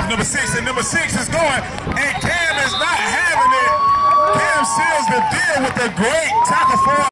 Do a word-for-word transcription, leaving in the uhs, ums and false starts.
of number six, and number six is going, and Cam is not having it. Cam seals the deal with a great tackle for